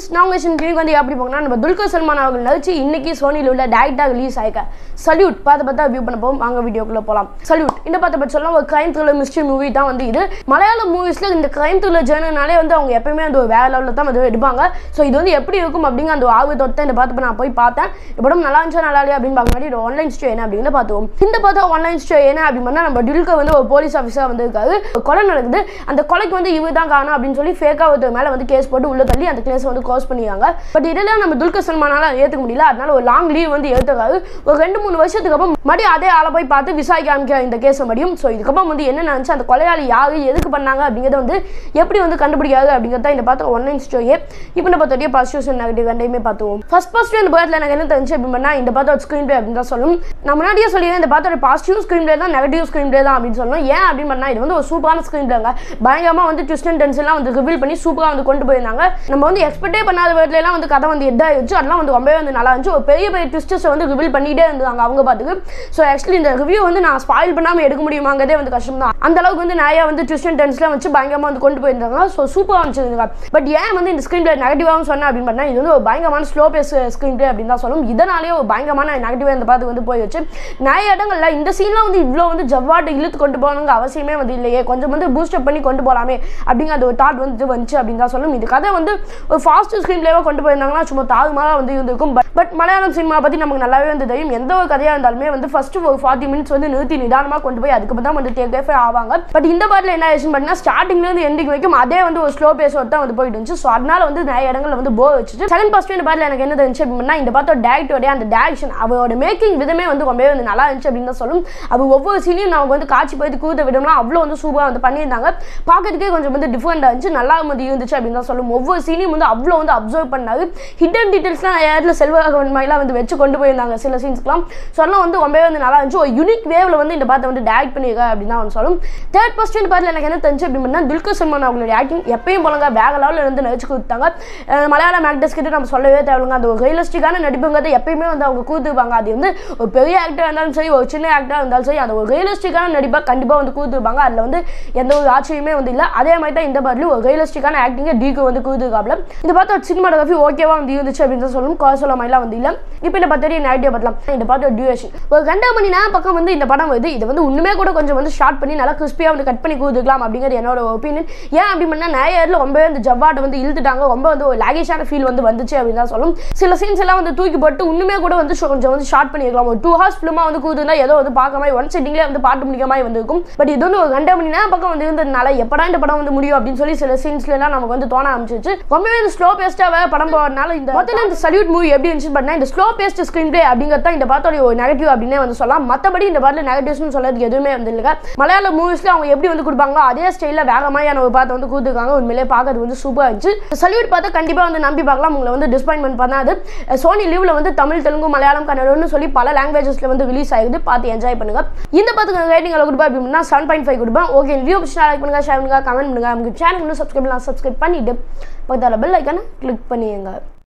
friends, now we will see Dulquer Salmaan இன்னைக்கு சோனில உள்ள டைரக்டா ரிலீஸ் ஆயிக்க சல்யூட் பாத்த வியூ பண்ண போவோம் வாங்க வீடியோக்குள்ள போலாம் சல்யூட் இந்த பாத்த சொல்லலாம் ஒரு கிரைம் த்ரில்லர் மிஸ்ட்ரி மூவி தான் வந்து இது மலையாள மூவிஸ்ல இந்த கிரைம் த்ரில்லர் ஜர்னல்னாலே வந்து அவங்க எப்பவுமே அந்த வேற லெவல்ல தான் வந்து எடுப்பாங்க சோ இது வந்து எப்படி இருக்கும் அப்படிங்க அந்த ஆர்வத்தோட இந்த பாத்த நான் போய் பார்த்தேன் இந்த படம் நல்லா இருந்துச்சா நல்லா இல்லையா அப்படினு பார்க்க முன்னாடி ஆன்லைன் ஸ்டே என்ன அப்படிங்கறத பார்த்தோம் இந்த பாத்த ஆன்லைன் ஸ்டே என்ன அப்படினா நம்ம Dulquer வந்து ஒரு போலீஸ் ஆபீசரா வந்து இருக்காரு கொலை நடக்குது அந்த கொலைக்கு வந்து இவரு தான் காரணம் அப்படினு சொல்லி ஃபேக்கா ஒருத்தர் மேல வந்து கேஸ் போட்டு உள்ள தள்ளி அந்த கேஸ் வந்து க்ளோஸ் பண்ணியாங்க பட் இதெல்லாம் நம்ம Dulquer Salmaanaல ஏத்துக்க முடியல அதனால ஒரு லாங் லீவ் வந்து எடுத்துக்காரு ஒரு 2-3 வருஷத்துக்கு அப்புறம் மறுபடியும் அதே ஆளை போய் பார்த்து விசாரிக்க ஆரம்பிக்க இந்த கேஸ் மறுபடியும் ஸோ இதுக்கப்புறம் வந்து என்ன நினைச்சு அந்த கொலையாளி யாரு எதுக்கு பண்ணாங்க அப்படிங்கிறத வந்து எப்படி வந்து கண்டுபிடிக்காது அப்படிங்கிறத இந்த பார்த்து ஆன்லைன் ஸ்டோரியே இப்போ நம்ம பார்த்தோடைய பாசிட்டிவ்ஸ் அண்ட் நெகட்டிவ் ரெண்டையுமே பார்த்துவோம் ஃபர்ஸ்ட் இந்த படத்தில் எனக்கு என்ன தெரிஞ்சு அப்படின்னா இந்த பார்த்தோட ஸ்க்ரீன் பிளே அப்படின்னு தான் சொல்லணும் நான் முன்னாடியே சொல்லியிருந்தேன் இந்த பார்த்தோட பாசிட்டிவ் ஸ்க்ரீன் பிளே தான் நெகட்டிவ் ஸ்க்ரீன் பிளே தான் அப்படின்னு சொல்லணும் ஏன் அப்படின்னு பண்ணா இது வந்து ஒரு சூப்பரான ஸ்க்ரீன் பிளேங்க பயங்கரமாக வந்து ட்விஸ்ட் அண்ட் டர்ன்ஸ் எல்லாம் வந்து ரிவீல் பண்ணி சூப்பராக வந்து கொண்டு போயிருந்தாங்க நம்ம வந்து எக்ஸ்பெக்டே பண்ணாத வேர்ட்ல எல்லாம் வந்து கதை வந்து எட்டாயிருச்சு அதெல்லாம் வந்து ரொம்பவே வந்து நல்லா இருந்துச்சு ஒரு பெரிய பெரிய ட்விஸ்டர்ஸ் வந்து ரிவீல் பண்ணிட்டே இருந்தாங்க அவங்க பார்த்துக்கு ஸோ ஆக்சுவலி இந்த ரிவ்யூ வந்து நான் ஸ்பாயில் பண்ணாமல் எடுக்க முடியுமாங்கிறதே வந்து கஷ்டம் தான் அந்த அளவுக்கு வந்து நிறையா வந்து ட்விஸ்ட் அண்ட் டர்ன்ஸ்லாம் வச்சு பயங்கரமாக வந்து கொண்டு போயிருந்தாங்க ஸோ சூப்பராக இருந்துச்சு பட் ஏன் வந்து இந்த ஸ்க்ரீன் பிளே நெகட்டிவாகவும் சொன்னேன் அப்படின்னு பண்ணால் இது வந்து ஒரு பயங்கரமான ஸ்லோ பேஸ் ஸ்க்ரீன் பிளே அப்படின்னு தான் சொல்லணும் இதனாலேயே ஒரு பயங்கரமான நெகட்டிவாக இந்த பார்த்து வந்து போய் வச்சு நிறைய இடங்கள்ல இந்த சீன்லாம் வந்து இவ்வளோ வந்து ஜவ்வாட்டு இழுத்து கொண்டு போகணுங்க அவசியமே வந்து இல்லையே கொஞ்சம் வந்து பூஸ்டப் பண்ணி கொண்டு போகலாமே அப்படிங்கிற அந்த ஒரு தாட் வந்து வந்துச்சு அப்படின்னு தான் சொல்லணும் இது கதை வந்து ஒரு ஃபாஸ்ட் ஸ்க்ரீன் பிளேவாக கொண்டு போயிருந்தாங்கன்னா சும்மா தாறுமாறாக வந்து இருந்திருக்கும் பட் மலையாளம் சினிமா பற்றி நமக்கு நல்லாவே வந்து தெரியும் எந்த ஒரு கதையாக இருந்தாலுமே வந்து ஃபர்ஸ்ட் ஒரு 40 மினிட்ஸ் வந்து நிறுத்தி நிதானமாக கொண்டு போய் அதுக்கப்புறம் தான் வந்து டேக் ஆவாங்க பட் இந்த பாட்டில் என்ன ஆயிடுச்சுன்னு பார்த்தீங்கன்னா ஸ்டார்டிங்லேருந்து எண்டிங் வரைக்கும் அதே வந்து ஒரு ஸ்லோ பேஸோட தான் வந்து போயிட்டு இருந்துச்சு ஸோ அதனால வந்து நிறைய இடங்கள் வந்து போர் வச்சுட்டு செகண்ட் ஃபர்ஸ்ட் இந்த பாட்டில் எனக்கு என்ன தெரிஞ்சு அப்படின்னா இந்த பாத்தோட டேரக்டரோட அந்த டேரக்ஷன் அவரோட மேக்கிங் விதமே வந்து ரொம்பவே வந்து நல்லா இருந்துச்சு அப்படின்னு தான் சொல்லும் அது ஒவ்வொரு சீனையும் நமக்கு வந்து காட்சி போய் கூத்த விடம்லாம் அவ்வளோ வந்து சூப்பராக வந்து பண்ணியிருந்தாங்க பார்க்கறதுக்கே கொஞ்சம் வந்து டிஃப்ரெண்டாக இருந்துச்சு நல்லா வந்து இருந்துச்சு அப்படின்னு தான் சொல்லும் ஒவ்வொரு சீனையும் வந்து அவ்வளோ வந்து அப்சர்வ் பண்ணாரு ஹிடன் டீட்டெயில்ஸ்லாம் நிறைய இடத்துல செல்வராகவன் மாதிரிலாம் வந்து வச்சு கொண்டு போயிருந்தாங்க சில சீன்ஸ்லாம் ஸோ அதெல்லாம் வந்து ரொம்பவே வந்து நல்லா இருந்துச்சு ஒரு யூனிக் வேவ்ல வந்து இந்த பாத்தை வந்து டைரக்ட் பண்ணியிருக்கா அப்படின்னு தான் சொல்லும் தேர்ட் ஃபர்ஸ்ட் இந்த பாட்டில் எனக்கு என்ன தெரிஞ்சு அப்படின்னா Dulquer Salmaan அவங்களோட ஆக்டிங் எப்பயும் போலங்க வேக லெவலில் இருந்து நடிச்சு கொடுத்தாங்க மலையாளம் ஆக்டர்ஸ் கிட்ட நம்ம சொல்லவே தேவைங்க அந்த ஒரு ரியலிஸ்டிக்கான நடிப்புங்கிறத எப்பயுமே வந்து அவங்க கூத்துருப்பாங்க அது வந்து ஒரு பெரிய ஆக்டராக இருந்தாலும் சரி ஒரு சின்ன ஆக்டராக இருந்தாலும் சரி அந்த ஒரு ரியலிஸ்டிக்கான நடிப்பாக கண்டிப்பாக வந்து கூத்துருப்பாங்க அதில் வந்து எந்த ஒரு ஆச்சரியமே வந்து இல்லை அதே மாதிரி தான் இந்த பாட்டிலும் ஒரு ரியலிஸ்டிக்கான ஆக்டிங்கை Dulquer வந்து கூத்துருக்காப்ல இந்த பார்த்து ஒரு சினிமாட்டோகிராஃபி ஓகேவா வந்து இருந்துச்சு அப்படின்னு தான் சொல்லணும் குறை சொல்ல மாதிரிலாம் வந்து இல்லை இப்போ இந்த பற்றி நெகட்டிவ் பார்க்கலாம் இந்த பாட்டு ஒரு டியூரேஷன் ஒரு 2 மணி நேரம் பக்கம் வந்து இந்த படம் வருது இது வந்து இன்னுமே கூட கொஞ்சம் வந்து ஷார்ட் பண்ணி நல்லா கிறிஸ்பியாக வந்து கட் பண்ணி கொடுத்துக்கலாம் அப்படிங்கிறது என்னோட ஒப்பீனியன் ஏன் அப்படி பண்ணால் நிறைய இடத்துல ரொம்பவே வந்து ஜவ்வாட்டை வந்து இழுத்துட்டாங்க ரொம்ப வந்து ஒரு லாகிஷான ஃபீல் வந்து வந்துச்சு அப்படின்னு தான் சொல்லும் சில சீன்ஸ் எல்லாம் வந்து தூக்கி போட்டு இன்னுமே கூட வந்து கொஞ்சம் வந்து ஷார்ட் பண்ணிருக்கலாம் ஒரு 2 ஹவர்ஸ் ஃபிலிமாக வந்து கூத்துனா ஏதோ வந்து பார்க்க மாதிரி ஒன் செட்டிங்லேயே வந்து பாட்டு முடிக்க மாதிரி வந்துருக்கும் பட் இது வந்து ஒரு 2 மணி நேரம் பக்கம் வந்து இருந்ததுனால எப்படா இந்த படம் வந்து முடியும் அப்படின்னு சொல்லி சில சீன்ஸ்ல எல்லாம் நமக்கு வந்து தோண ஆரம்பிச்சிச்சு ரொம்பவே வந்து ஸ்லோ பேஸ்டாக படம் போகிறதுனால இந்த மொத்தம் இந்த சல்யூட் மூவி எப்படி இருந்துச்சு பண்ணால் இந்த ஸ்லோ பேஸ்ட் ஸ்க்ரீன் பிளே அப்படிங்கிறது தான் இந்த பாத்தோட ஒரு நெகட்டிவ் அப்படின்னே வந்து சொல்லலாம் மற்றபடி இந்த பாட்டில் நெகட்டிவ்ஸ்னு சொல்றதுக்கு எதுவுமே வந்து இல்லை மலையாள மூவிஸ்ல அவங்க எப்படி வந்து கொடுப்பாங்களோ அதே ஸ்டைலில் வேகமாயான ஒரு பாத்தை வந்து கொடுத்துருக்காங்க உண்மையிலே பார்க்கறது வந்து சூப்பராக இருந்துச்சு சல்யூட் பார்த்தா கண்டிப்பாக வந்து நம்பி பார்க்கலாம் உங்களை வந்து டிசப்பாயின்மெண்ட் பண்ணாது சோனி லீவ்ல வந்து தமிழ் தெலுங்கு மலையாளம் கன்னடம்னு சொல்லி பல லாங்குவேஜஸ்ல வந்து ரிலீஸ் ஆகுது பார்த்து என்ஜாய் பண்ணுங்க இந்த பாத்துக்கு ரேட்டிங் எவ்வளவு கொடுப்பா அப்படின்னா 7.5 கொடுப்பேன் ஓகே வீடியோ பிடிச்சா லைக் பண்ணுங்க ஷேர் பண்ணுங்க கமெண்ட் பண்ணுங்க நமக்கு சேனல் சப்ஸ்கிரைப் பண்ணிட்டு பக்கத்துல பெல் ஐகானை கிளிக் பண்ணிடுங்க